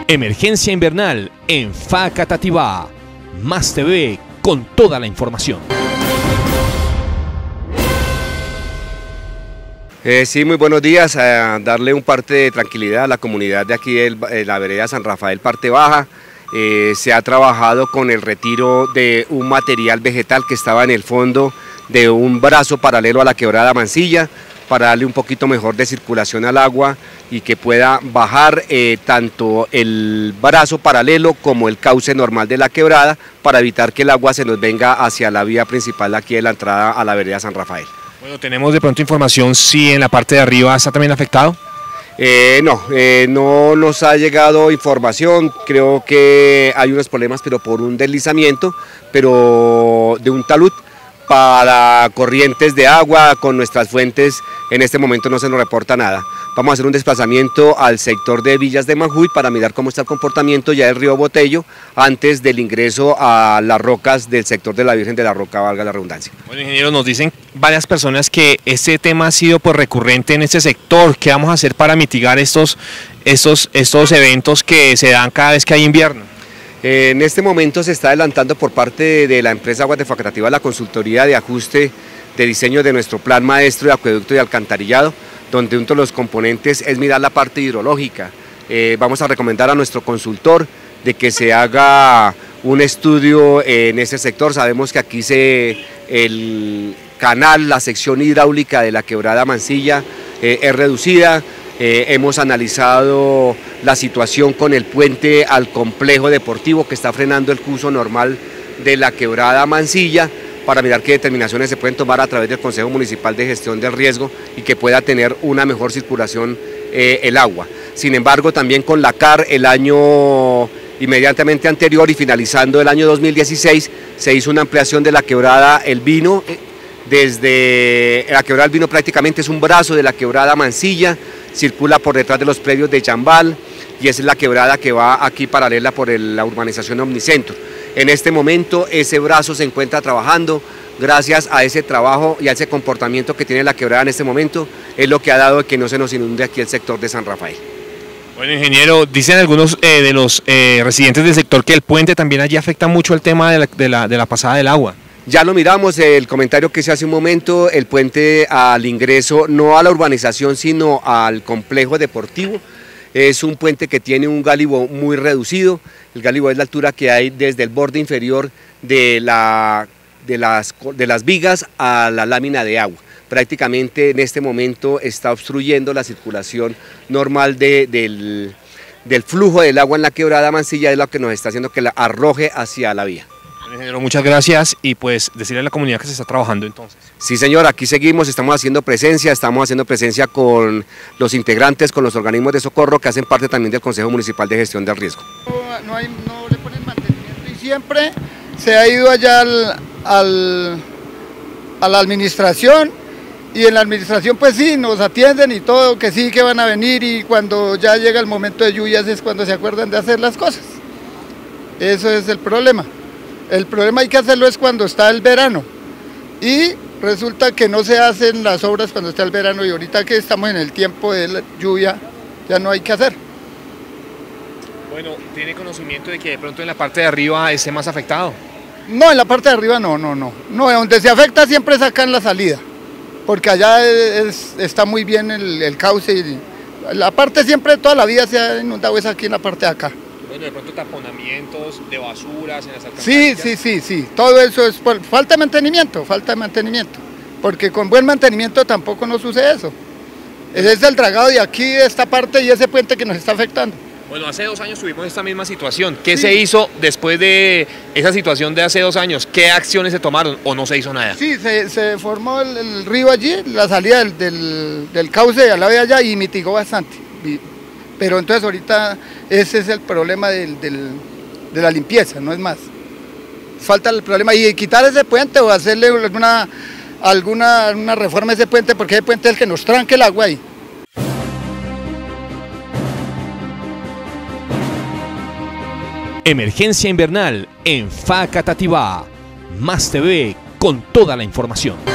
Emergencia invernal en Facatativá. Más TV con toda la información. Sí, muy buenos días. Darle un parte de tranquilidad a la comunidad de aquí de la vereda San Rafael, parte baja. Se ha trabajado con el retiro de un material vegetal que estaba en el fondo de un brazo paralelo a la quebrada Mansilla, para darle un poquito mejor de circulación al agua y que pueda bajar tanto el brazo paralelo como el cauce normal de la quebrada, para evitar que el agua se nos venga hacia la vía principal aquí de la entrada a la vereda San Rafael. Bueno, tenemos de pronto información si en la parte de arriba está también afectado. No nos ha llegado información. Creo que hay unos problemas, pero por un deslizamiento, pero de un talud para corrientes de agua con nuestras fuentes. En este momento no se nos reporta nada. Vamos a hacer un desplazamiento al sector de Villas de Manjuy para mirar cómo está el comportamiento ya del río Botello antes del ingreso a las rocas del sector de la Virgen de la Roca, valga la redundancia. Bueno, ingeniero, nos dicen varias personas que este tema ha sido recurrente en este sector. ¿Qué vamos a hacer para mitigar estos eventos que se dan cada vez que hay invierno? En este momento se está adelantando por parte de la empresa Aguas de Facatativá la consultoría de ajuste de diseño de nuestro plan maestro de acueducto y alcantarillado, donde uno de los componentes es mirar la parte hidrológica. Vamos a recomendar a nuestro consultor de que se haga un estudio en ese sector. Sabemos que aquí el canal, la sección hidráulica de la quebrada Mansilla es reducida. Hemos analizado la situación con el puente al complejo deportivo que está frenando el curso normal de la quebrada Mansilla, para mirar qué determinaciones se pueden tomar a través del Consejo Municipal de Gestión del Riesgo y que pueda tener una mejor circulación el agua. Sin embargo, también con la CAR, el año inmediatamente anterior y finalizando el año 2016, se hizo una ampliación de la quebrada El Vino. Desde la quebrada El Vino prácticamente es un brazo de la quebrada Mansilla, circula por detrás de los predios de Chambal, y esa es la quebrada que va aquí paralela por la urbanización Omnicentro. En este momento ese brazo se encuentra trabajando. Gracias a ese trabajo y a ese comportamiento que tiene la quebrada en este momento, es lo que ha dado que no se nos inunde aquí el sector de San Rafael. Bueno, ingeniero, dicen algunos de los residentes del sector que el puente también allí afecta mucho el tema de la pasada del agua. Ya lo miramos, el comentario que se hace un momento, el puente al ingreso, no a la urbanización, sino al complejo deportivo. Es un puente que tiene un gálibo muy reducido. El gálibo es la altura que hay desde el borde inferior de las vigas a la lámina de agua. Prácticamente en este momento está obstruyendo la circulación normal del flujo del agua en la quebrada Mansilla, es lo que nos está haciendo que la arroje hacia la vía. Ingeniero, muchas gracias, y pues decirle a la comunidad que se está trabajando entonces. Sí, señor, aquí seguimos, estamos haciendo presencia con los integrantes, con los organismos de socorro que hacen parte también del Consejo Municipal de Gestión del Riesgo. No le ponen mantenimiento y siempre se ha ido allá a la administración, y en la administración pues sí, nos atienden y todo, que sí, que van a venir, y cuando ya llega el momento de lluvias es cuando se acuerdan de hacer las cosas. Eso es el problema. El problema hay que hacerlo es cuando está el verano, y resulta que no se hacen las obras cuando está el verano, y ahorita que estamos en el tiempo de la lluvia ya no hay que hacer. Bueno, ¿tiene conocimiento de que de pronto en la parte de arriba esté más afectado? No, en la parte de arriba no, donde se afecta siempre sacan la salida, porque allá está muy bien el cauce, y la parte siempre toda la vida se ha inundado, es aquí en la parte de acá. Bueno, de pronto taponamientos de basuras en las alcantarillas. Sí, todo eso es por falta de mantenimiento, porque con buen mantenimiento tampoco nos sucede eso. Ese es el dragado de aquí, de esta parte, y ese puente que nos está afectando. Bueno, hace 2 años tuvimos esta misma situación. ¿Qué se hizo después de esa situación de hace 2 años? ¿Qué acciones se tomaron o no se hizo nada? Sí, se formó el río allí, la salida del cauce a la vía allá, y mitigó bastante. Pero entonces ahorita ese es el problema de la limpieza, no es más. Falta el problema, y quitar ese puente o hacerle alguna reforma a ese puente, porque ese puente es el que nos tranque el agua ahí. Emergencia invernal en Facatativá. Más TV con toda la información.